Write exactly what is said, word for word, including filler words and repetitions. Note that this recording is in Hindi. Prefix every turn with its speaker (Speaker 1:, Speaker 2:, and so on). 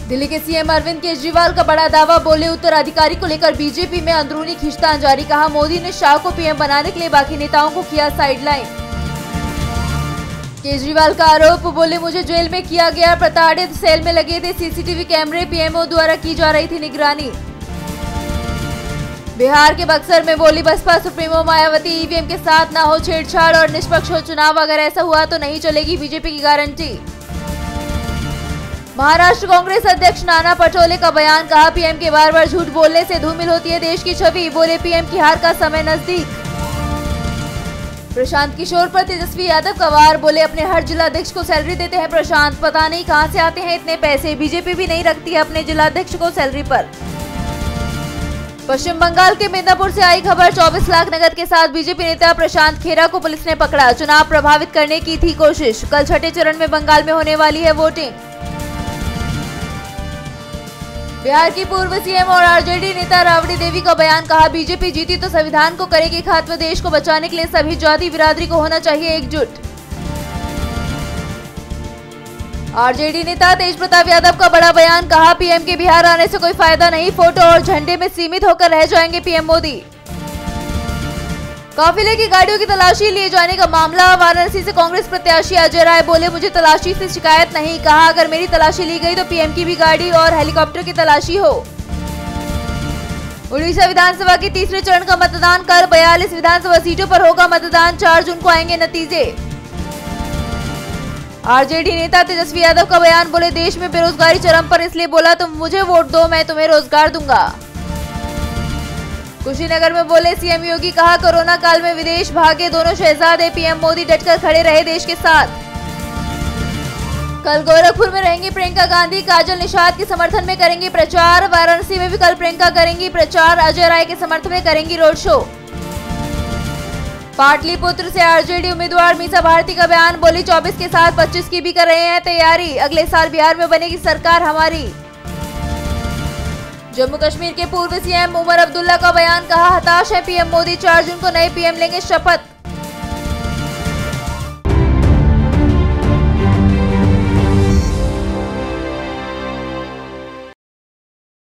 Speaker 1: दिल्ली के सीएम अरविंद केजरीवाल का बड़ा दावा, बोले उत्तराधिकारी को लेकर बीजेपी में अंदरूनी खींचतान जारी। कहा मोदी ने शाह को पीएम बनाने के लिए बाकी नेताओं को किया साइडलाइन। केजरीवाल का आरोप, बोले मुझे जेल में किया गया प्रताड़ित, सेल में लगे थे सीसीटीवी कैमरे, पीएमओ द्वारा की जा रही थी निगरानी। बिहार के बक्सर में बोली बसपा सुप्रीमो मायावती, ईवीएम के साथ ना हो छेड़छाड़ और निष्पक्ष हो चुनाव, अगर ऐसा हुआ तो नहीं चलेगी बीजेपी की गारंटी। महाराष्ट्र कांग्रेस अध्यक्ष नाना पटोले का बयान, कहा पीएम के बार बार झूठ बोलने से धूमिल होती है देश की छवि, बोले पीएम की हार का समय नजदीक। प्रशांत किशोर पर तेजस्वी यादव का वार, बोले अपने हर जिलाध्यक्ष को सैलरी देते हैं प्रशांत, पता नहीं कहां से आते हैं इतने पैसे, बीजेपी भी नहीं रखती है अपने जिलाध्यक्ष को सैलरी पर। पश्चिम बंगाल के मिदनापुर से आई खबर, चौबीस लाख नकद के साथ बीजेपी नेता प्रशांत खेरा को पुलिस ने पकड़ा, चुनाव प्रभावित करने की थी कोशिश। कल छठे चरण में बंगाल में होने वाली है वोटिंग। बिहार की पूर्व सीएम और आरजेडी नेता राबड़ी देवी का बयान, कहा बीजेपी जीती तो संविधान को करेगी खात्मा, देश को बचाने के लिए सभी जाति बिरादरी को होना चाहिए एकजुट। आरजेडी नेता तेज प्रताप यादव का बड़ा बयान, कहा पीएम के बिहार आने से कोई फायदा नहीं, फोटो और झंडे में सीमित होकर रह जाएंगे पीएम मोदी। काफिले की गाड़ियों की तलाशी लिए जाने का मामला, वाराणसी से कांग्रेस प्रत्याशी अजय राय बोले मुझे तलाशी से शिकायत नहीं, कहा अगर मेरी तलाशी ली गई तो पीएम की भी गाड़ी और हेलीकॉप्टर की तलाशी हो। उड़ीसा विधानसभा के तीसरे चरण का मतदान, कर बयालीस विधानसभा सीटों पर होगा मतदान, चार जून को आएंगे नतीजे। आरजेडी नेता तेजस्वी यादव का बयान, बोले देश में बेरोजगारी चरम पर, इसलिए बोला तुम मुझे वोट दो मैं तुम्हें रोजगार दूंगा। कुशीनगर में बोले सीएम योगी, कहा कोरोना काल में विदेश भागे दोनों शहजादे, पीएम मोदी डटकर खड़े रहे देश के साथ। कल गोरखपुर में रहेंगी प्रियंका गांधी, काजल निषाद के समर्थन में करेंगी प्रचार, वाराणसी में भी कल प्रियंका करेंगी प्रचार, अजय राय के समर्थन में करेंगी रोड शो। पाटलिपुत्र से आरजेडी उम्मीदवार मीसा भारती का बयान, बोली चौबीस के साथ पच्चीस की भी कर रहे हैं तैयारी, अगले साल बिहार में बनेगी सरकार हमारी। जम्मू कश्मीर के पूर्व सीएम उमर अब्दुल्ला का बयान, कहा हताश है पीएम मोदी, चार जून को नए पीएम लेंगे शपथ।